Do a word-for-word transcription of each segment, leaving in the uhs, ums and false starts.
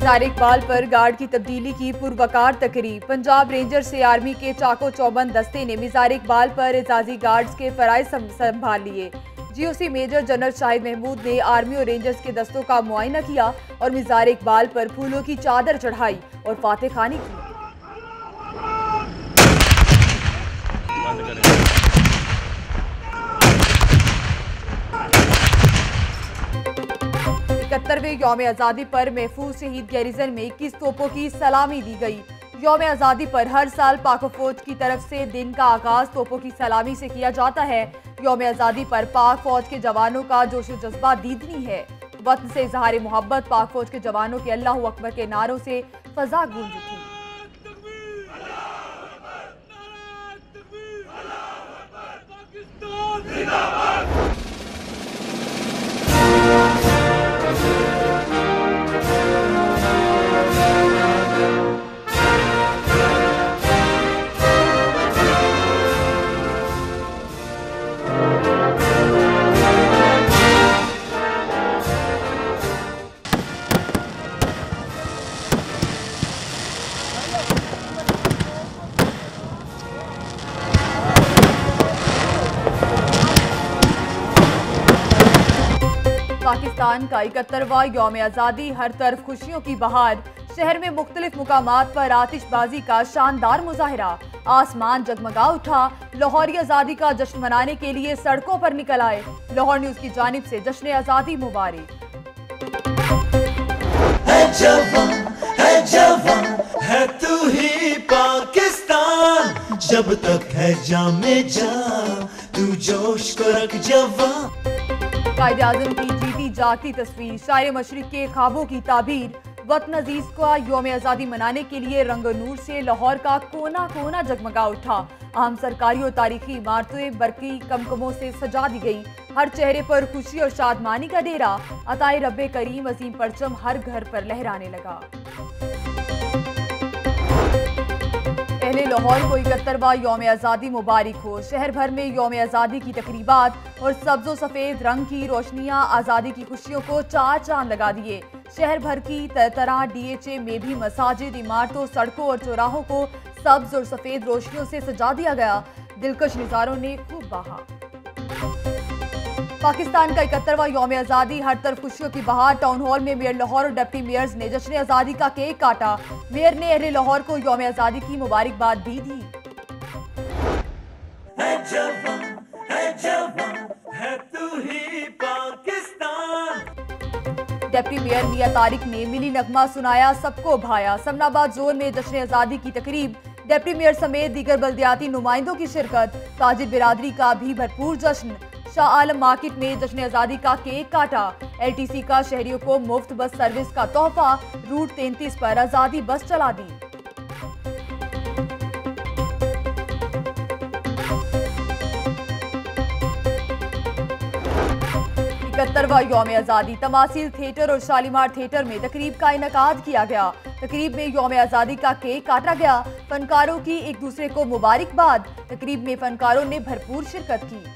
मज़ार-ए-इक़बाल पर गार्ड की तब्दीली की पुरवकार तकरीब। पंजाब रेंजर से आर्मी के चाको चौबंद दस्ते ने मज़ार-ए-इक़बाल पर एजाजी गार्ड्स के फराइज संभाल लिए। GOC major general Shahid Mahmood ने आर्मी और रेंजर्स के दस्तों का मुआयना किया और मज़ार-ए-इक़बाल पर फूलों की चादर चढ़ाई और फातह खानी की। इकहत्तरवें यौम आज़ादी पर महफूज शहीद गैरिजन में इक्कीस तोपों की सलामी दी गई। यौम आज़ादी पर हर साल पाक फौज की तरफ से दिन का आगाज तोपों की सलामी से किया जाता है। यौम आज़ादी पर पाक फौज के जवानों का जोश व जज्बा दीदनी है। वतन से इजहार मोहब्बत पाक फौज के जवानों के अल्लाहू अकबर के नारों से फजा गूंज उठी। पाकिस्तान का इकहत्तरवां यौम आज़ादी, हर तरफ खुशियों की बहार। शहर में मुख्तलिफ मुकामात पर आतिशबाजी का शानदार मुजाहिरा। आसमान जगमगा उठा। लाहौरी आज़ादी का जश्न मनाने के लिए सड़कों पर निकल आए। लाहौर न्यूज की जानिब से जश्न आज़ादी मुबारक। है जवां, है जवां, है तू ही पाकिस्तान, जब तक है जामे जा तू जोश को रख जवां। कायदे आज़म की जीती जागती तस्वीर, शायर मशरिक के ख्वाबों की ताबीर। वतन अजीज का यौम आज़ादी मनाने के लिए रंग नूर से लाहौर का कोना कोना जगमगा उठा। अहम सरकारी और तारीखी इमारतें बरकी कमकमों से सजा दी गई। हर चेहरे पर खुशी और शादमानी का डेरा। अताए रब्बे करीम अजीम परचम हर घर पर लहराने लगा। पहले लाहौर को इकहत्तरवां यौम आज़ादी मुबारक हो। शहर भर में यौम आज़ादी की तकरीबात और सब्ज़ो सफ़ेद रंग की रोशनियां आज़ादी की खुशियों को चार चांद लगा दिए। शहर भर की तरह डीएचए में भी मसाजिद, इमारतों, सड़कों और चौराहों को सब्ज और सफ़ेद रोशनियों से सजा दिया गया। दिलकश नज़ारों ने खूब बहा। पाकिस्तान का इकहत्तरवां यौम आज़ादी, हर तरफ खुशियों की बहार। टाउन हॉल में मेयर लाहौर और डिप्टी मेयर्स ने जश्न आज़ादी का केक काटा। मेयर ने अहले लाहौर को यौम आज़ादी की मुबारकबाद भी दी। है जवां, है जवां, है तू ही पाकिस्तान। डिप्टी मेयर मियां तारिक ने मिली नगमा सुनाया, सबको भाया। समनाबाद जोन में जश्न आज़ादी की तकरीब। डिप्टी मेयर समेत दीगर बल्दियाती नुमाइंदों की शिरकत। ताजिर बिरादरी का भी भरपूर जश्न। शाह आलम मार्केट में जश्न आज़ादी का केक काटा। एलटीसी का शहरियों को मुफ्त बस सर्विस का तोहफा। रूट तैंतीस पर आज़ादी बस चला दी। इकहत्तरवां यौम आज़ादी, तमासील थिएटर और शालीमार थिएटर में तकरीब का इनकाद किया गया। तकरीब में यौम आज़ादी का केक काटा गया। फनकारों की एक दूसरे को मुबारकबाद। तकरीब में फनकारों ने भरपूर शिरकत की।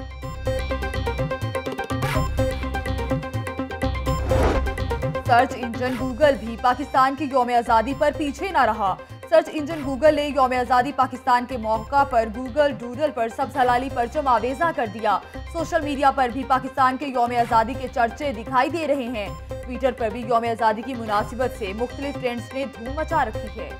सर्च इंजन गूगल भी पाकिस्तान की यौम आज़ादी पर पीछे न रहा। सर्च इंजन गूगल ने यौम आज़ादी पाकिस्तान के मौका पर गूगल डूडल पर सब्ज़ हलाली परचम आवेजा कर दिया। सोशल मीडिया पर भी पाकिस्तान के यौम आज़ादी के चर्चे दिखाई दे रहे हैं। ट्विटर पर भी यौम आज़ादी की मुनासिबत से मुख्तलिफ ट्रेंड्स ने धूम मचा रखी है।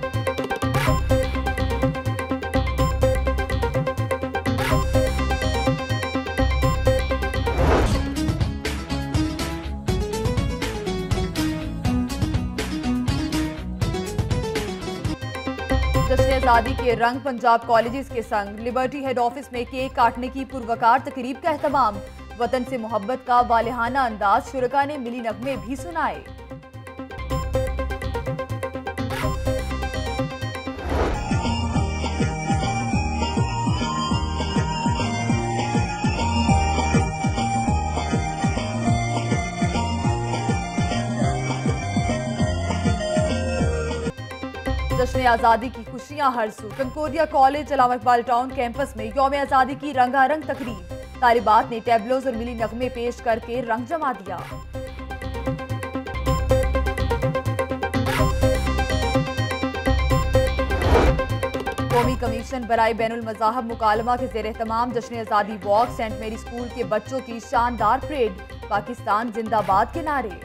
जश्न आज़ादी के रंग पंजाब कॉलेजेस के संग लिबर्टी हेड ऑफिस में केक काटने की पुरवकार तकरीब का एहतमाम। वतन से मोहब्बत का वालिहाना अंदाज, शुरका ने मिली नगमे भी सुनाए। जश्न आज़ादी की खुशियां हर सू। Concordia college Allama Iqbal town campus में यौम आज़ादी की रंगारंग तकरीब। तालिबात ने टैबलोज और मिली नगमे पेश करके रंग जमा दिया। कौमी कमीशन बराए बैनुल मज़ाहब मुकालमा के ज़ेर एहतमाम जश्न आज़ादी वॉक सेंट मेरी स्कूल के बच्चों की शानदार परेड, पाकिस्तान जिंदाबाद के नारे।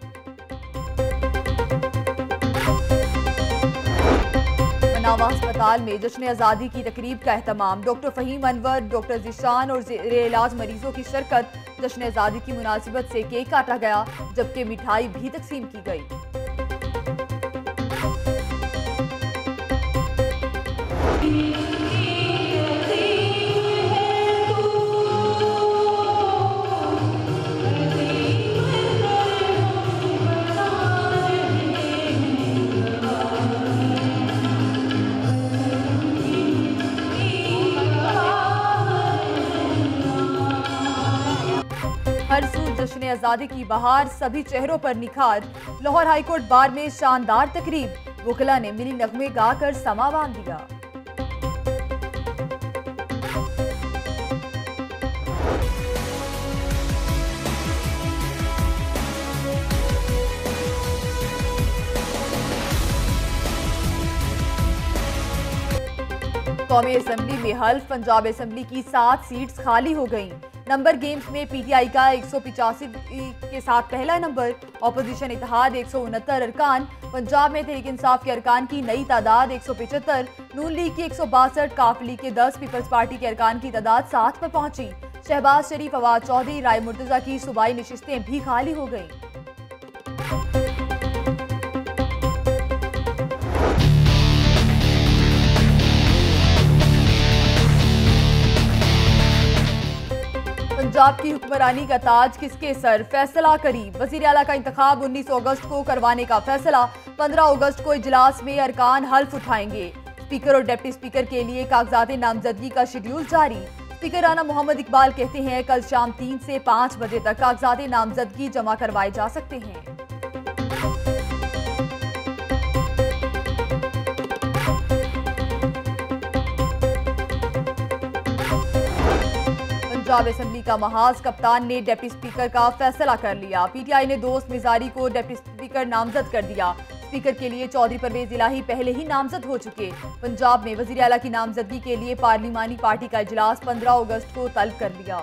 मनावा अस्पताल में जश्न आज़ादी की तकरीब का एहतमाम, डॉक्टर फ़हीम अनवर, डॉक्टर ज़ीशान और ज़ेरे इलाज मरीजों की शिरकत। जश्न आज़ादी की मुनासिबत से केक काटा गया, जबकि मिठाई भी तकसीम की गई। हर सू जश्न आज़ादी की बहार, सभी चेहरों पर निखार। लाहौर हाईकोर्ट बार में शानदार तकरीब, वकला ने मिली नगमे गाकर समा बांध दिया। कौमी असेंबली में हल्फ, पंजाब असेंबली की सात सीट्स खाली हो गईं। नंबर गेम्स में पीटीआई का एक सौ पिचासी के साथ पहला नंबर, ऑपोजिशन इत्तेहाद एक सौ उनहत्तर अरकान। पंजाब में तहरीक इंसाफ के अरकान की नई तादाद एक सौ पिचहत्तर, नून लीग की एक सौ बासठ, काफ लीग के दस, पीपल्स पार्टी के अरकान की तादाद सात पर पहुंची। शहबाज शरीफ, फवाद चौधरी, राय मुर्तजा की सूबाई नशिस्तें भी खाली हो गईं। पंजाब की हुक्मरानी का ताज किसके सर, फैसला करीब। वजीर आला का इंतखाब उन्नीस अगस्त को करवाने का फैसला, पंद्रह अगस्त को इजलास में अरकान हल्फ उठाएंगे। स्पीकर और डिप्टी स्पीकर के लिए कागजात नामजदगी का शेड्यूल जारी। स्पीकर राना मोहम्मद इकबाल कहते हैं कल शाम तीन से पाँच बजे तक कागजात नामजदगी जमा करवाए जा सकते हैं। पंजाब असेंबली का महाज, कप्तान ने डिप्टी स्पीकर का फैसला कर लिया। पीटीआई ने दोस्त मिजारी को डिप्टी स्पीकर नामजद कर दिया। स्पीकर के लिए चौधरी परवेज इलाही पहले ही नामजद हो चुके। पंजाब में वजीर आला की नामजदगी के लिए पार्लिमानी पार्टी का इजलास पंद्रह अगस्त को तलब कर लिया।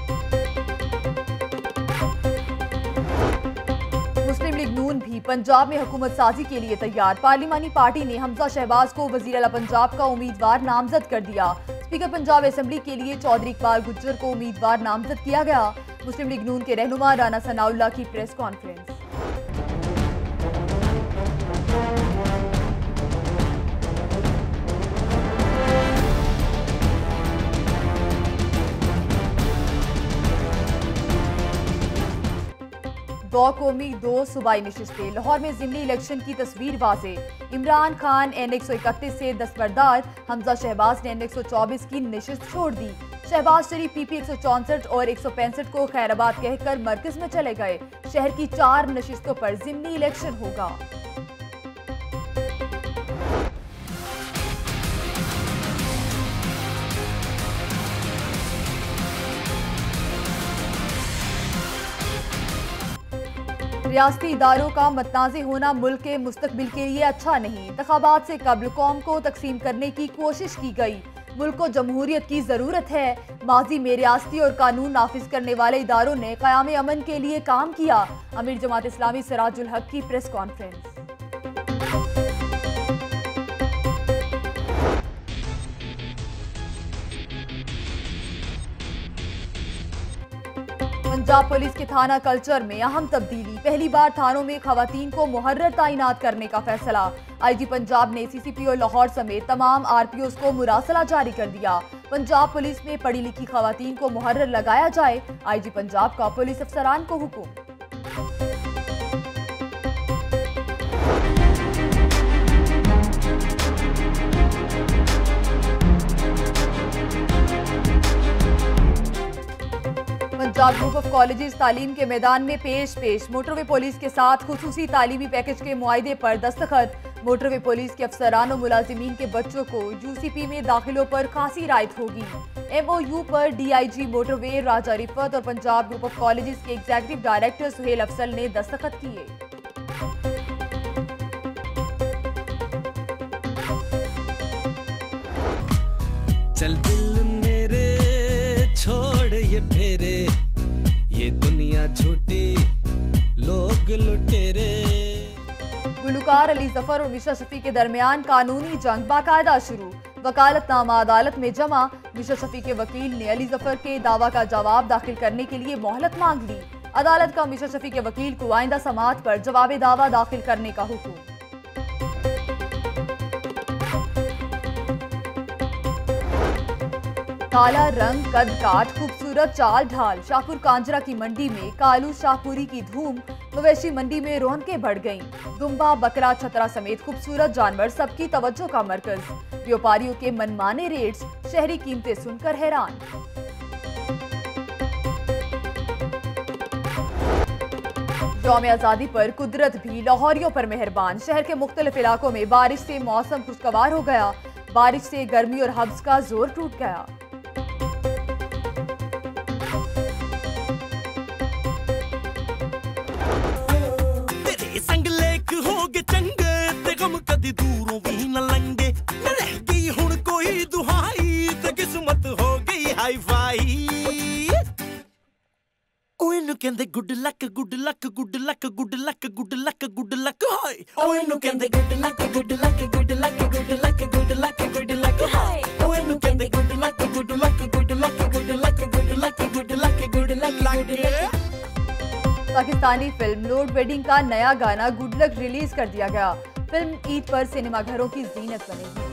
मुस्लिम लीग नून भी पंजाब में हुकूमत साजी के लिए तैयार। पार्लिमानी पार्टी ने हमजा शहबाज को वजीर आला पंजाब का उम्मीदवार नामजद कर दिया। स्पीकर पंजाब असेंबली के लिए चौधरी इकबाल गुज्जर को उम्मीदवार नामजद किया गया। मुस्लिम लीग नून के रहनुमा राना सनाउल्लाह की प्रेस कॉन्फ्रेंस। दो कौमी दो सूबाई नशिस्तें, लाहौर में ज़िमनी इलेक्शन की तस्वीर वाज़े। इमरान खान एन एक सौ इकतीस से दस्तबरदार, हमजा शहबाज ने एन एक सौ चौबीस की नशिस्त छोड़ दी। शहबाज शरीफ पीपी एक सौ चौंसठ और एक सौ पैंसठ को खैराबाद कहकर मरकज में चले गए। शहर की चार नशिस्तों पर ज़िमनी इलेक्शन होगा। रियासती इदारों का मतनाज़े होना मुल्क के मुस्तकबिल के लिए अच्छा नहीं। इंतखाबात से कबल कौम को तकसीम करने की कोशिश की गई। मुल्क को जमहूरियत की ज़रूरत है। माजी में रियासती और कानून नाफिज करने वाले इदारों ने क़याम अमन के लिए काम किया। अमीर जमात इस्लामी सिराजुल हक की प्रेस कॉन्फ्रेंस। पंजाब पुलिस के थाना कल्चर में अहम तब्दीली, पहली बार थानों में खवातीन को मुहर्रर तैनात करने का फैसला। आईजी पंजाब ने सीसीपी और लाहौर समेत तमाम आरपीओ को मुरासला जारी कर दिया। पंजाब पुलिस में पढ़ी लिखी खवातीन को मुहर्रर लगाया जाए, आईजी पंजाब का पुलिस अफसरान को हुक्म। पंजाब ग्रुप ऑफ कॉलेजेस तालीम के मैदान में पेश पेश मोटरवे पुलिस के साथ खुसूसी तालीमी पैकेज के मुआहदे पर दस्तखत। मोटरवे पुलिस के अफसरान और मुलाजिमीन के बच्चों को यूसीपी में दाखिलों पर खासी रायत होगी। एमओयू पर डीआईजी मोटरवे राजा रिफत और पंजाब ग्रुप ऑफ कॉलेजेस के एग्जीक्यूटिव डायरेक्टर सुहेल अफसल ने दस्तखत किए। चल दिल मेरे छोड़ ये फेरे, ये दुनिया झूठी लोग लुटेरे। गुलकार अली जफर और मिशा शफी के दरमियान कानूनी जंग बाकायदा शुरू। वकालतनामा अदालत में जमा। मिशा शफी के वकील ने अली जफर के दावा का जवाब दाखिल करने के लिए मोहलत मांग ली। अदालत का मिशा शफी के वकील को आइंदा समाअत पर जवाब दावा दाखिल करने का हुक्म। काला रंग, कद काट, खूबसूरत चाल ढाल। शाहपुर कांजरा की मंडी में कालू शाहपुरी की धूम। मवेशी मंडी में रौनकें बढ़ गईं। दुम्बा, बकरा, छतरा समेत खूबसूरत जानवर सबकी तवज्जो का मरकज। व्यापारियों के मनमाने रेट्स, शहरी कीमतें सुनकर हैरान। यौम आजादी पर कुदरत भी लाहौरियों पर मेहरबान। शहर के मुख्तलिफ इलाकों में बारिश से मौसम खुशगवार हो गया। बारिश से गर्मी और हब्स का जोर टूट गया। दूरों भी न लंगे न रह गई हुण कोई दुहाई ते किस्मत हो गई हाई फाई। ओए नु कहंदे good luck good luck good luck good luck good luck good luck हाय। ओए नु कहंदे good luck good luck good luck good luck good luck good luck हाय। ओए नु कहंदे good luck good luck good luck good luck good luck good luck good luck. Pakistani film load wedding का नया गाना गुड लक रिलीज कर दिया गया। फिल्म ईद पर सिनेमा घरों की जीनत बनेगी।